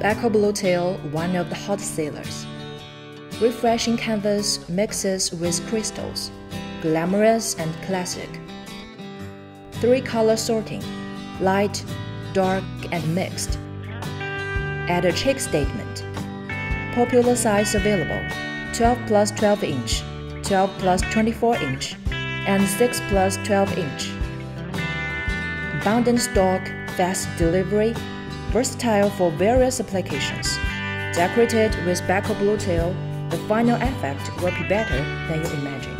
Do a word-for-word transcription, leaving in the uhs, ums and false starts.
Baikal Blue Tile, one of the hot sellers. Refreshing canvas mixes with crystals, glamorous and classic. Three color sorting, light, dark, and mixed. Add a check statement. Popular size available: twelve plus twelve inch, twelve plus twenty-four inch, and six plus twelve inch. Abundant stock, fast delivery, versatile for various applications. Decorated with Baikal Blue Tile, the final effect will be better than you imagine.